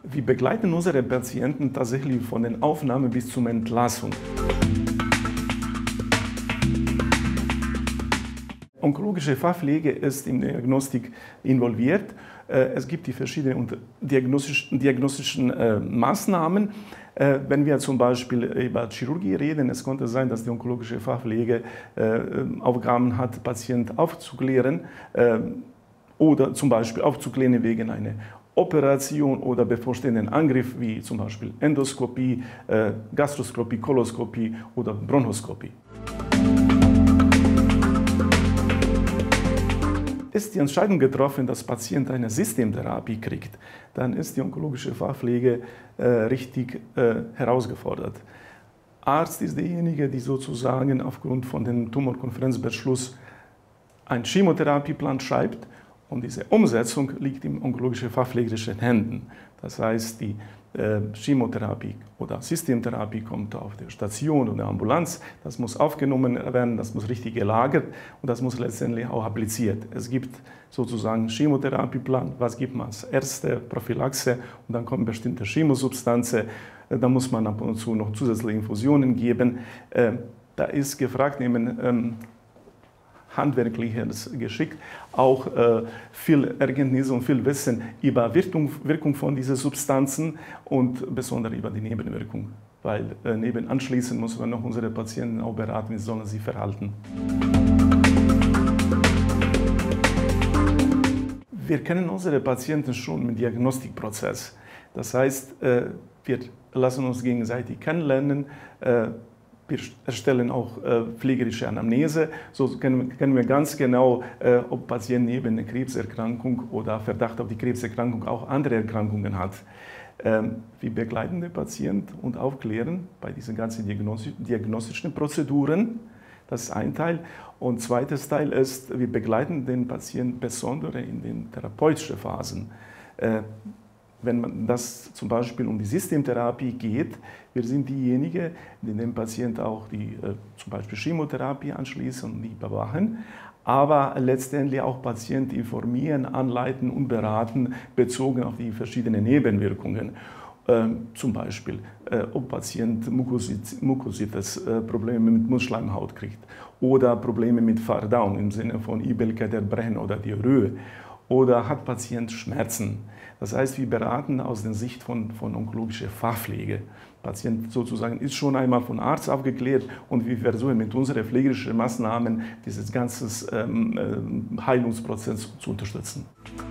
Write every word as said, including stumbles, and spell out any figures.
Wir begleiten unsere Patienten tatsächlich von der Aufnahme bis zur Entlassung. Onkologische Fachpflege ist in der Diagnostik involviert. Es gibt die verschiedenen diagnostischen, diagnostischen äh, Maßnahmen. Äh, wenn wir zum Beispiel über Chirurgie reden, es konnte sein, dass die onkologische Fachpflege äh, Aufgaben hat, Patienten aufzuklären äh, oder zum Beispiel aufzuklären wegen einer Operation oder bevorstehenden Angriff, wie zum Beispiel Endoskopie, äh, Gastroskopie, Koloskopie oder Bronchoskopie. Ist die Entscheidung getroffen, dass der Patient eine Systemtherapie kriegt, dann ist die onkologische Fachpflege äh, richtig äh, herausgefordert. Arzt ist derjenige, der sozusagen aufgrund von dem Tumorkonferenzbeschluss einen Chemotherapieplan schreibt und diese Umsetzung liegt in onkologischen fachpflegerischen Händen. Das heißt, die äh, Chemotherapie oder Systemtherapie kommt auf der Station oder Ambulanz, das muss aufgenommen werden, das muss richtig gelagert und das muss letztendlich auch appliziert. Es gibt sozusagen einen Chemotherapieplan, was gibt man als erste Prophylaxe und dann kommen bestimmte Chemosubstanzen, da muss man ab und zu noch zusätzliche Infusionen geben. Äh, da ist gefragt, neben ähm, handwerkliches Geschick, auch äh, viel Erkenntnis und viel Wissen über Wirkung, Wirkung von diesen Substanzen und besonders über die Nebenwirkung. Weil äh, neben anschließend muss man noch unsere Patienten auch beraten, wie sollen sie verhalten. Wir kennen unsere Patienten schon im Diagnostikprozess. Das heißt, äh, wir lassen uns gegenseitig kennenlernen. Äh, Wir erstellen auch äh, pflegerische Anamnese, so kennen, kennen wir ganz genau, äh, ob Patient neben einer Krebserkrankung oder Verdacht auf die Krebserkrankung auch andere Erkrankungen hat. Ähm, wir begleiten den Patienten und aufklären bei diesen ganzen Diagnosti diagnostischen Prozeduren. Das ist ein Teil. Und zweites Teil ist, wir begleiten den Patienten besonders in den therapeutischen Phasen. Äh, Wenn man das zum Beispiel um die Systemtherapie geht, wir sind diejenigen, die dem Patienten auch die äh, zum Beispiel Chemotherapie anschließen und die bewachen, aber letztendlich auch Patienten informieren, anleiten und beraten, bezogen auf die verschiedenen Nebenwirkungen. Ähm, zum Beispiel, äh, ob Patient Mukositis, äh, Probleme mit Mundschleimhaut kriegt oder Probleme mit Verdauung im Sinne von Übelkeit, oder Diarrhoe. Oder hat Patient Schmerzen? Das heißt, wir beraten aus der Sicht von, von onkologischer Fachpflege. Patient sozusagen ist schon einmal von Arzt aufgeklärt und wir versuchen mit unseren pflegerischen Maßnahmen dieses ganze ähm, Heilungsprozess zu unterstützen.